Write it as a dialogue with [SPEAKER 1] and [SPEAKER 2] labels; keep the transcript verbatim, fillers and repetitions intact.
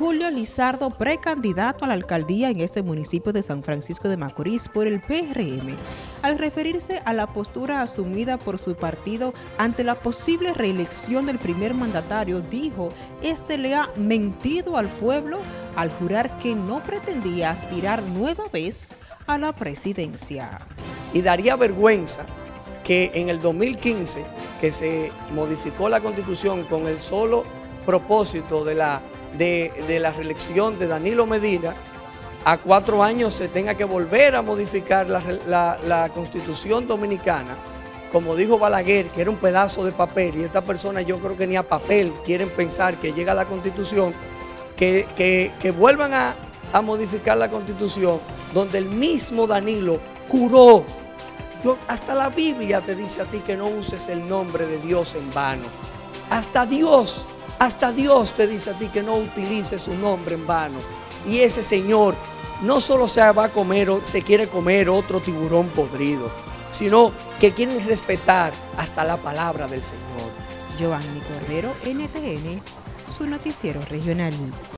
[SPEAKER 1] Julio Lizardo, precandidato a la alcaldía en este municipio de San Francisco de Macorís por el P R M, al referirse a la postura asumida por su partido ante la posible reelección del primer mandatario, dijo, este le ha mentido al pueblo al jurar que no pretendía aspirar nueva vez a la presidencia.
[SPEAKER 2] Y daría vergüenza que en el dos mil quince, que se modificó la Constitución con el solo propósito de la, de, de la reelección de Danilo Medina, a cuatro años se tenga que volver a modificar la, la, la Constitución dominicana, como dijo Balaguer, que era un pedazo de papel, y esta persona yo creo que ni a papel quieren pensar que llega la Constitución, que, que, que vuelvan a, a modificar la Constitución, donde el mismo Danilo juró. Yo, hasta la Biblia te dice a ti que no uses el nombre de Dios en vano. Hasta Dios, hasta Dios te dice a ti que no utilices su nombre en vano. Y ese señor no solo se va a comer, se quiere comer otro tiburón podrido, sino que quiere respetar hasta la palabra del Señor.
[SPEAKER 1] Joanny Cordero, N T N, su noticiero regional.